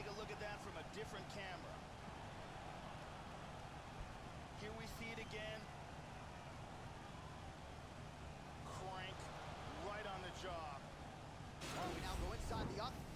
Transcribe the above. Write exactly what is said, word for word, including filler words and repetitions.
take a look at that from a different camera. Here we see it again. Crank right on the job. Well, we now go inside the up.